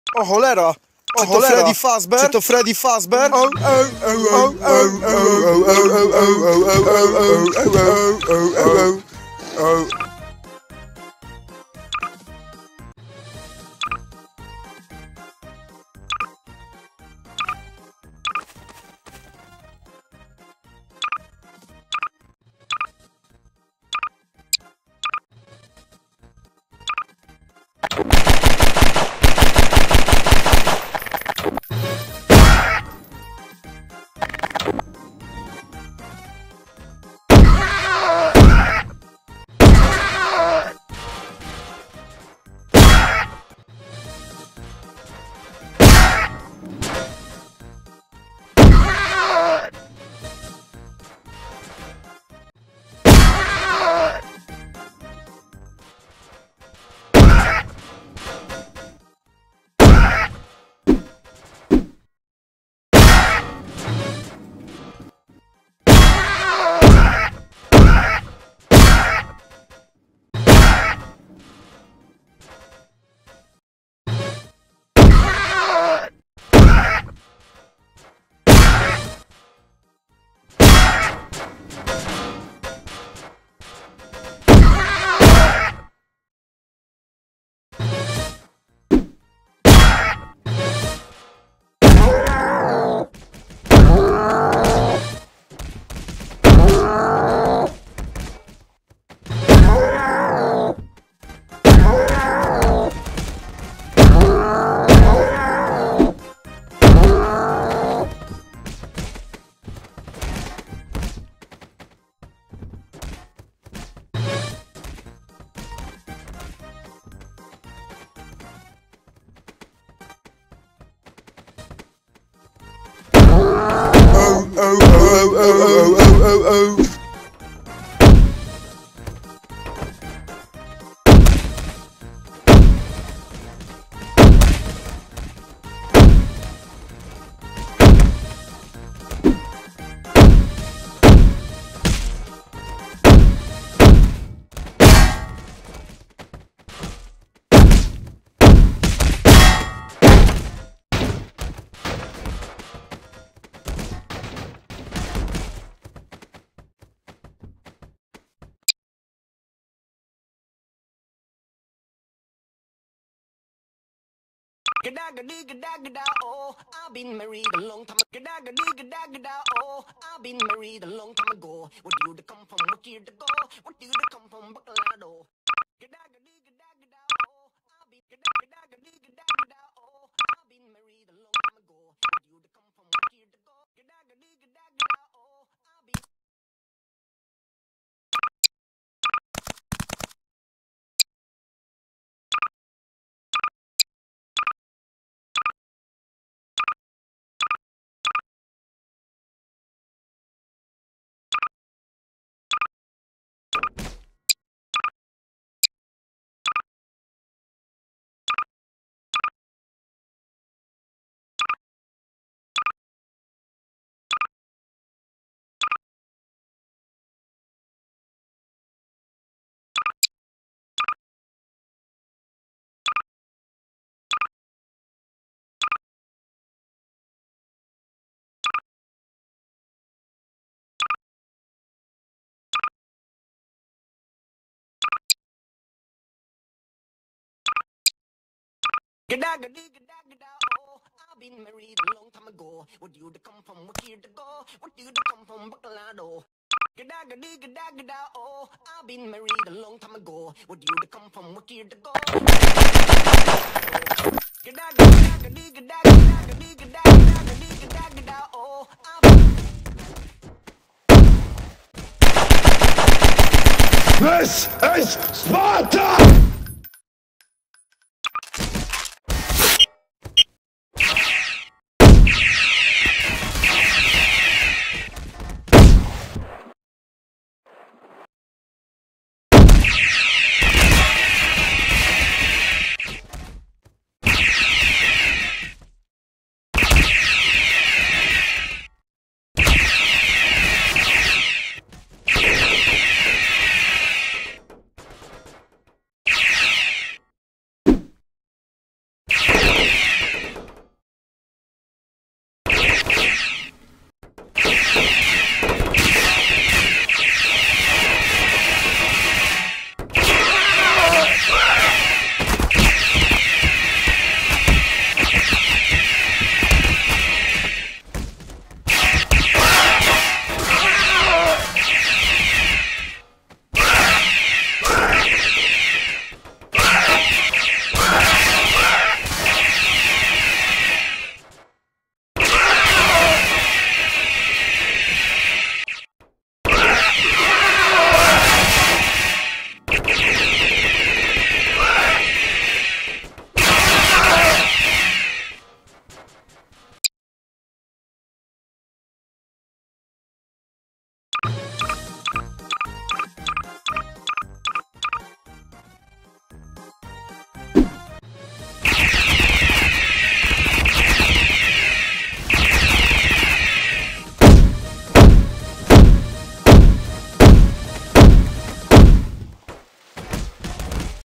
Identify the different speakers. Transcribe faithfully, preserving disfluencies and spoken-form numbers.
Speaker 1: O cholera! O
Speaker 2: Czy to Freddy
Speaker 1: Fazbear?
Speaker 2: Czy to Freddy Fazbear?
Speaker 3: Gadagada, oh, I've been married a long time. Gadagada, oh, I've been married a long time ago. What do you come from? What year to go? What do you come from? Bacalado. Gadagada, oh, I've been gadagada, oh, I've been married a long time ago. What do you come from? What year to go? Gadagada, oh, I've been. Gadagada, oh, I've been married a long time ago. What do you come from? What year to go? What do you come from? Bacalado. Gadagada, oh, I've been married a long time ago. What do you come from? What year to go? Gadagada, oh,
Speaker 4: This is Sparta!